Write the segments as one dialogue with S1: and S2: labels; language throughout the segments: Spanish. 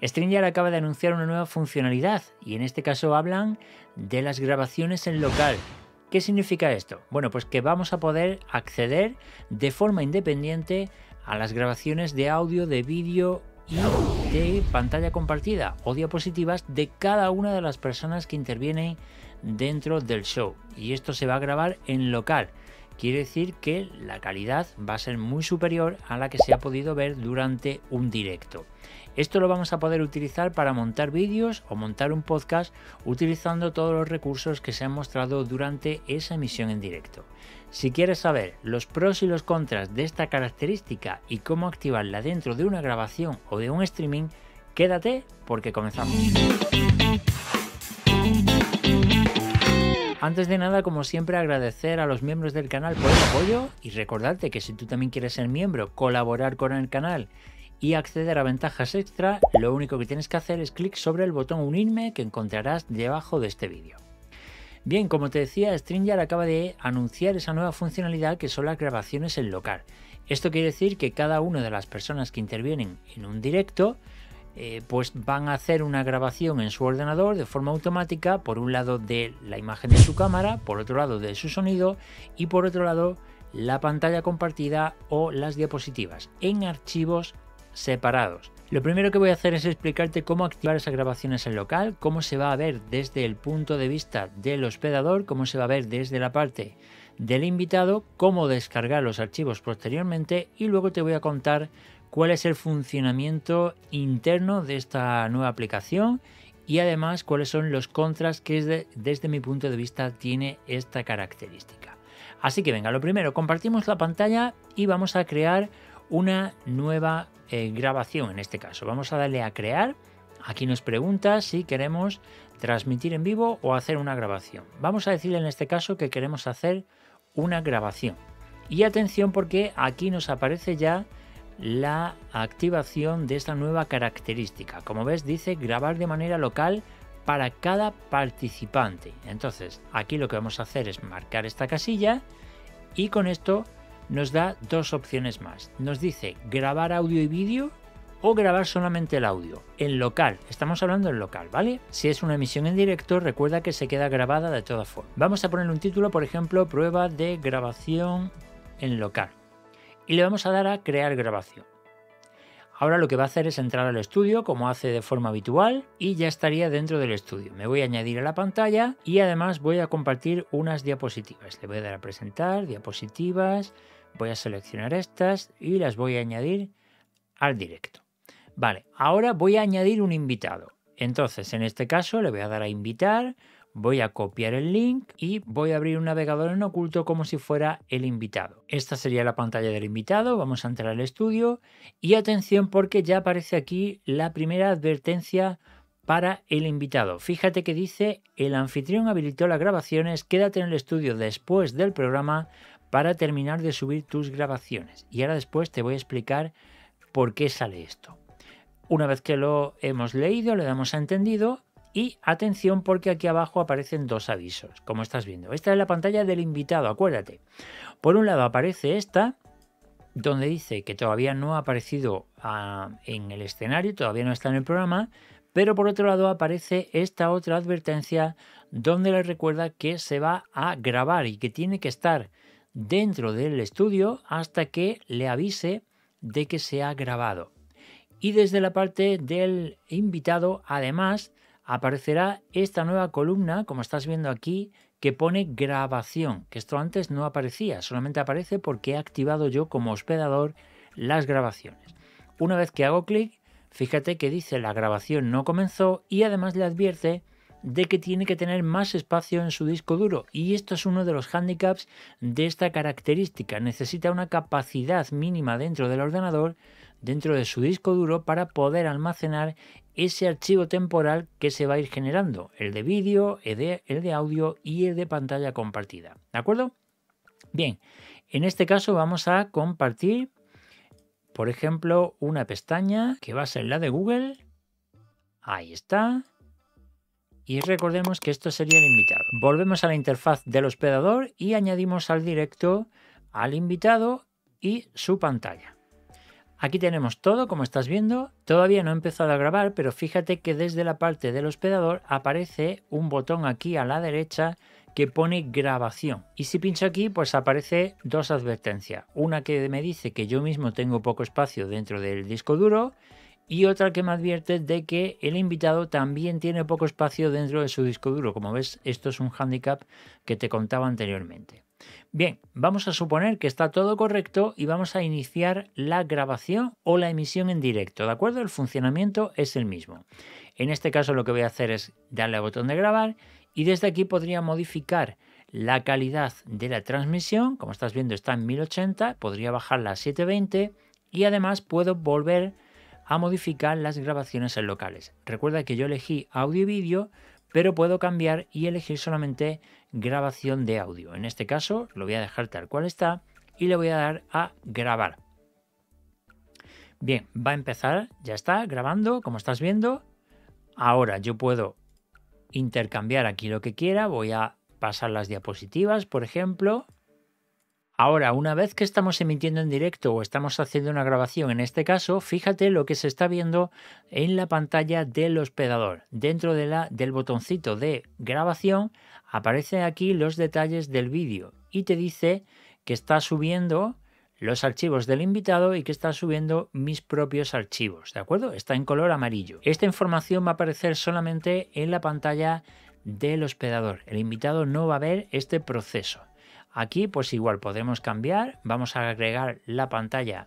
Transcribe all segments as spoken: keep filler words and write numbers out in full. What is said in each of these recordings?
S1: StreamYard acaba de anunciar una nueva funcionalidad y en este caso hablan de las grabaciones en local. ¿Qué significa esto? Bueno, pues que vamos a poder acceder de forma independiente a las grabaciones de audio, de vídeo y de pantalla compartida o diapositivas de cada una de las personas que intervienen dentro del show. Y esto se va a grabar en local. Quiere decir que la calidad va a ser muy superior a la que se ha podido ver durante un directo. Esto lo vamos a poder utilizar para montar vídeos o montar un podcast utilizando todos los recursos que se han mostrado durante esa emisión en directo. Si quieres saber los pros y los contras de esta característica y cómo activarla dentro de una grabación o de un streaming, quédate porque comenzamos. Antes de nada, como siempre, agradecer a los miembros del canal por el apoyo y recordarte que si tú también quieres ser miembro, colaborar con el canal y acceder a ventajas extra, lo único que tienes que hacer es clic sobre el botón unirme que encontrarás debajo de este vídeo. Bien, como te decía, StreamYard acaba de anunciar esa nueva funcionalidad que son las grabaciones en local. Esto quiere decir que cada una de las personas que intervienen en un directo eh, pues van a hacer una grabación en su ordenador de forma automática, por un lado de la imagen de su cámara, por otro lado de su sonido y por otro lado la pantalla compartida o las diapositivas en archivos separados. Lo primero que voy a hacer es explicarte cómo activar esas grabaciones en local, cómo se va a ver desde el punto de vista del hospedador, cómo se va a ver desde la parte del invitado, cómo descargar los archivos posteriormente y luego te voy a contar cuál es el funcionamiento interno de esta nueva aplicación y además cuáles son los contras que desde, desde mi punto de vista tiene esta característica. Así que venga, lo primero, compartimos la pantalla y vamos a crear una nueva eh, grabación. En este caso vamos a darle a crear. Aquí nos pregunta si queremos transmitir en vivo o hacer una grabación. Vamos a decirle en este caso que queremos hacer una grabación. Y atención porque aquí nos aparece ya la activación de esta nueva característica. Como ves, dice grabar de manera local para cada participante. Entonces aquí lo que vamos a hacer es marcar esta casilla y con esto nos da dos opciones más. Nos dice grabar audio y vídeo o grabar solamente el audio en local. Estamos hablando en local, ¿vale? Si es una emisión en directo, recuerda que se queda grabada de todas formas. Vamos a ponerle un título, por ejemplo, prueba de grabación en local. Y le vamos a dar a crear grabación. Ahora lo que va a hacer es entrar al estudio como hace de forma habitual y ya estaría dentro del estudio. Me voy a añadir a la pantalla y además voy a compartir unas diapositivas. Le voy a dar a presentar, diapositivas, voy a seleccionar estas y las voy a añadir al directo. Vale, ahora voy a añadir un invitado. Entonces en este caso le voy a dar a invitar, voy a copiar el link y voy a abrir un navegador en oculto como si fuera el invitado. Esta sería la pantalla del invitado. Vamos a entrar al estudio y atención porque ya aparece aquí la primera advertencia para el invitado. Fíjate que dice: el anfitrión habilitó las grabaciones, quédate en el estudio después del programa para terminar de subir tus grabaciones. Y ahora después te voy a explicar por qué sale esto. Una vez que lo hemos leído, le damos a entendido. Y atención porque aquí abajo aparecen dos avisos, como estás viendo. Esta es la pantalla del invitado, acuérdate. Por un lado aparece esta, donde dice que todavía no ha aparecido uh, en el escenario, todavía no está en el programa, pero por otro lado aparece esta otra advertencia donde le recuerda que se va a grabar y que tiene que estar dentro del estudio hasta que le avise de que se ha grabado. Y desde la parte del invitado, además, aparecerá esta nueva columna, como estás viendo aquí, que pone grabación, que esto antes no aparecía, solamente aparece porque he activado yo como hospedador las grabaciones. Una vez que hago clic, fíjate que dice la grabación no comenzó y además le advierte de que tiene que tener más espacio en su disco duro y esto es uno de los handicaps de esta característica. Necesita una capacidad mínima dentro del ordenador, dentro de su disco duro, para poder almacenar ese archivo temporal que se va a ir generando, el de vídeo, el de, el de audio y el de pantalla compartida. ¿De acuerdo? Bien, en este caso vamos a compartir, por ejemplo, una pestaña que va a ser la de Google. Ahí está. Y recordemos que esto sería el invitado. Volvemos a la interfaz del hospedador y añadimos al directo al invitado y su pantalla. Aquí tenemos todo, como estás viendo. Todavía no he empezado a grabar, pero fíjate que desde la parte del hospedador aparece un botón aquí a la derecha que pone grabación. Y si pincho aquí, pues aparece dos advertencias. Una que me dice que yo mismo tengo poco espacio dentro del disco duro y otra que me advierte de que el invitado también tiene poco espacio dentro de su disco duro. Como ves, esto es un hándicap que te contaba anteriormente. Bien, vamos a suponer que está todo correcto y vamos a iniciar la grabación o la emisión en directo, ¿de acuerdo? El funcionamiento es el mismo. En este caso lo que voy a hacer es darle al botón de grabar y desde aquí podría modificar la calidad de la transmisión. Como estás viendo está en mil ochenta, podría bajarla a setecientos veinte y además puedo volver a modificar las grabaciones en locales. Recuerda que yo elegí audio y vídeo, pero puedo cambiar y elegir solamente grabación de audio. En este caso lo voy a dejar tal cual está y le voy a dar a grabar. Bien, va a empezar, ya está grabando, como estás viendo. Ahora yo puedo intercambiar aquí lo que quiera, voy a pasar las diapositivas, por ejemplo. Ahora, una vez que estamos emitiendo en directo o estamos haciendo una grabación, en este caso, fíjate lo que se está viendo en la pantalla del hospedador. Dentro de la, del botoncito de grabación aparecen aquí los detalles del vídeo y te dice que está subiendo los archivos del invitado y que está subiendo mis propios archivos, ¿de acuerdo? Está en color amarillo. Esta información va a aparecer solamente en la pantalla del hospedador. El invitado no va a ver este proceso. Aquí pues igual podemos cambiar, vamos a agregar la pantalla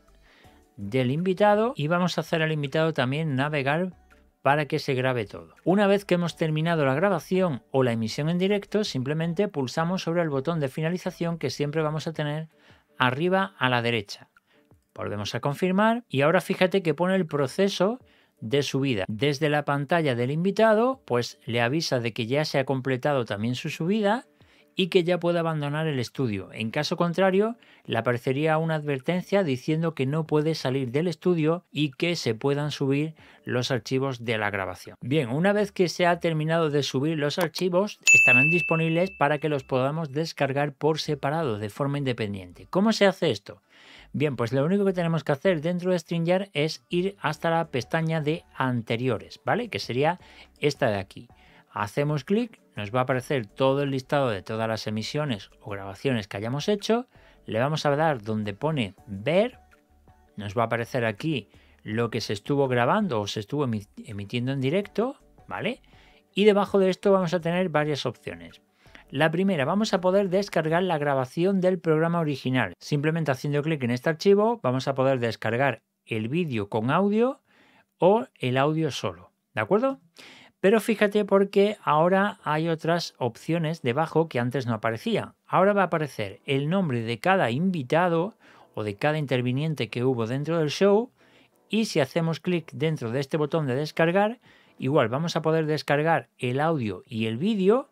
S1: del invitado y vamos a hacer al invitado también navegar para que se grabe todo. Una vez que hemos terminado la grabación o la emisión en directo, simplemente pulsamos sobre el botón de finalización que siempre vamos a tener arriba a la derecha. Volvemos a confirmar y ahora fíjate que pone el proceso de subida. Desde la pantalla del invitado pues le avisa de que ya se ha completado también su subida y que ya puede abandonar el estudio. En caso contrario, le aparecería una advertencia diciendo que no puede salir del estudio y que se puedan subir los archivos de la grabación. Bien, una vez que se ha terminado de subir los archivos, estarán disponibles para que los podamos descargar por separado, de forma independiente. ¿Cómo se hace esto? Bien, pues lo único que tenemos que hacer dentro de StreamYard es ir hasta la pestaña de anteriores, ¿vale? Que sería esta de aquí. Hacemos clic, nos va a aparecer todo el listado de todas las emisiones o grabaciones que hayamos hecho. Le vamos a dar donde pone ver. Nos va a aparecer aquí lo que se estuvo grabando o se estuvo emitiendo en directo, ¿vale? Y debajo de esto vamos a tener varias opciones. La primera, vamos a poder descargar la grabación del programa original. Simplemente haciendo clic en este archivo vamos a poder descargar el vídeo con audio o el audio solo, ¿de acuerdo? Pero fíjate porque ahora hay otras opciones debajo que antes no aparecía. Ahora va a aparecer el nombre de cada invitado o de cada interviniente que hubo dentro del show y si hacemos clic dentro de este botón de descargar, igual vamos a poder descargar el audio y el vídeo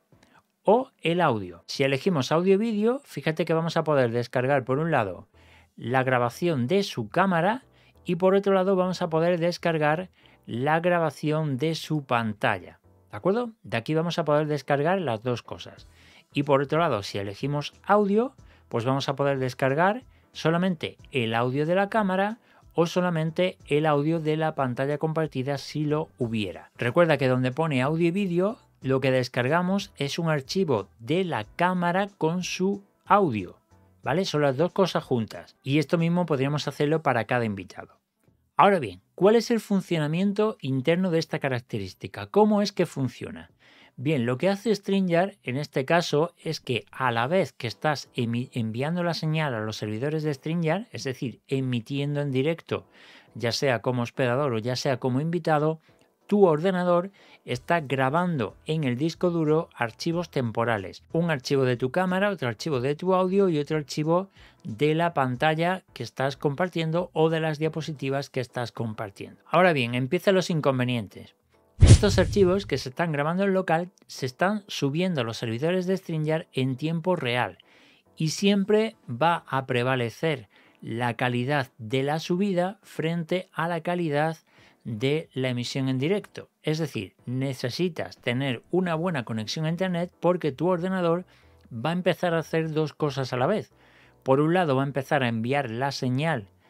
S1: o el audio. Si elegimos audio y vídeo, fíjate que vamos a poder descargar por un lado la grabación de su cámara y por otro lado vamos a poder descargar la grabación de su pantalla, ¿de acuerdo? De aquí vamos a poder descargar las dos cosas. Y por otro lado, si elegimos audio, pues vamos a poder descargar solamente el audio de la cámara o solamente el audio de la pantalla compartida si lo hubiera. Recuerda que donde pone audio y vídeo, lo que descargamos es un archivo de la cámara con su audio, ¿vale? Son las dos cosas juntas. Y esto mismo podríamos hacerlo para cada invitado. Ahora bien, ¿cuál es el funcionamiento interno de esta característica? ¿Cómo es que funciona? Bien, lo que hace StreamYard en este caso es que a la vez que estás enviando la señal a los servidores de StreamYard, es decir, emitiendo en directo, ya sea como hospedador o ya sea como invitado, tu ordenador está grabando en el disco duro archivos temporales. Un archivo de tu cámara, otro archivo de tu audio y otro archivo de la pantalla que estás compartiendo o de las diapositivas que estás compartiendo. Ahora bien, empiezan los inconvenientes. Estos archivos que se están grabando en local se están subiendo a los servidores de StreamYard en tiempo real y siempre va a prevalecer la calidad de la subida frente a la calidad de la emisión en directo. Es decir, necesitas tener una buena conexión a internet porque tu ordenador va a empezar a hacer dos cosas a la vez. Por un lado va a empezar a enviar la señal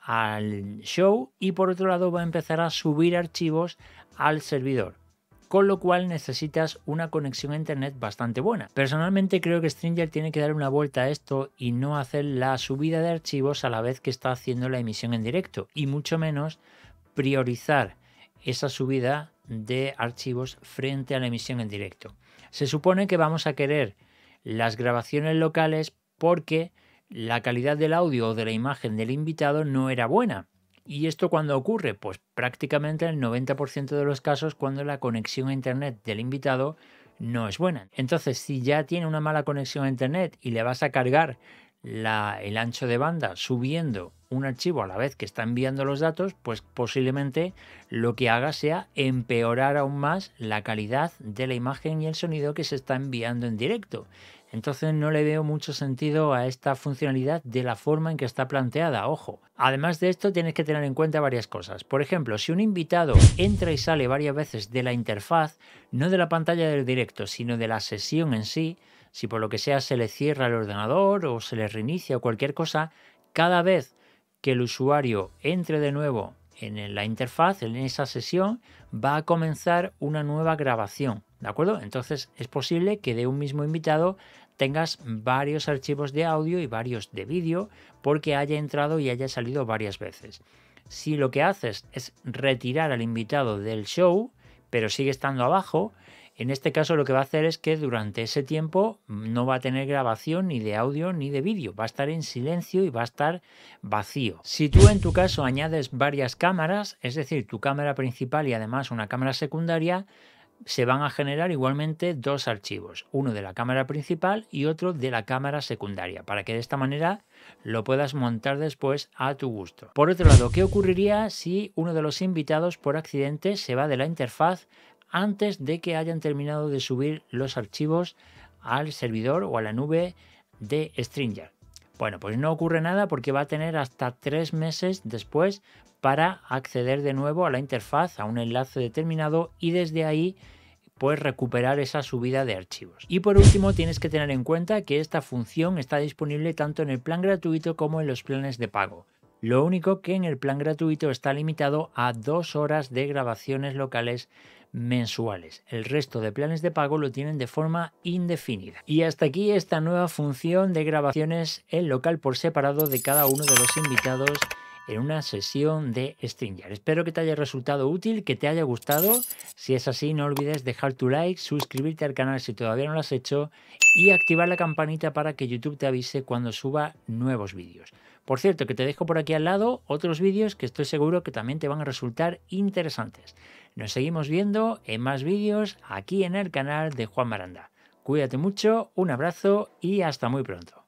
S1: al show y por otro lado va a empezar a subir archivos al servidor. Con lo cual necesitas una conexión a internet bastante buena. Personalmente creo que Stringer tiene que dar una vuelta a esto y no hacer la subida de archivos a la vez que está haciendo la emisión en directo y mucho menos priorizar esa subida de archivos frente a la emisión en directo. Se supone que vamos a querer las grabaciones locales porque la calidad del audio o de la imagen del invitado no era buena. ¿Y esto cuándo ocurre? Pues prácticamente en el noventa por ciento de los casos cuando la conexión a internet del invitado no es buena. Entonces, si ya tiene una mala conexión a internet y le vas a cargar la, el ancho de banda subiendo un archivo a la vez que está enviando los datos, pues posiblemente lo que haga sea empeorar aún más la calidad de la imagen y el sonido que se está enviando en directo. Entonces no le veo mucho sentido a esta funcionalidad de la forma en que está planteada, ojo. Además de esto tienes que tener en cuenta varias cosas. Por ejemplo, si un invitado entra y sale varias veces de la interfaz, no de la pantalla del directo, sino de la sesión en sí, si por lo que sea se le cierra el ordenador o se le reinicia o cualquier cosa, cada vez que el usuario entre de nuevo en la interfaz, en esa sesión, va a comenzar una nueva grabación, ¿de acuerdo? Entonces es posible que de un mismo invitado tengas varios archivos de audio y varios de vídeo porque haya entrado y haya salido varias veces. Si lo que haces es retirar al invitado del show, pero sigue estando abajo, en este caso lo que va a hacer es que durante ese tiempo no va a tener grabación ni de audio ni de vídeo, va a estar en silencio y va a estar vacío. Si tú en tu caso añades varias cámaras, es decir, tu cámara principal y además una cámara secundaria, se van a generar igualmente dos archivos, uno de la cámara principal y otro de la cámara secundaria, para que de esta manera lo puedas montar después a tu gusto. Por otro lado, ¿qué ocurriría si uno de los invitados por accidente se va de la interfaz antes de que hayan terminado de subir los archivos al servidor o a la nube de Stringer? Bueno, pues no ocurre nada porque va a tener hasta tres meses después para acceder de nuevo a la interfaz, a un enlace determinado y desde ahí pues recuperar esa subida de archivos. Y por último tienes que tener en cuenta que esta función está disponible tanto en el plan gratuito como en los planes de pago. Lo único que en el plan gratuito está limitado a dos horas de grabaciones locales mensuales. El resto de planes de pago lo tienen de forma indefinida. Y hasta aquí esta nueva función de grabaciones en local por separado de cada uno de los invitados en una sesión de Stringer. Espero que te haya resultado útil, que te haya gustado. Si es así, no olvides dejar tu like, suscribirte al canal si todavía no lo has hecho y activar la campanita para que YouTube te avise cuando suba nuevos vídeos. Por cierto, que te dejo por aquí al lado otros vídeos que estoy seguro que también te van a resultar interesantes. Nos seguimos viendo en más vídeos aquí en el canal de Juan Maranda. Cuídate mucho, un abrazo y hasta muy pronto.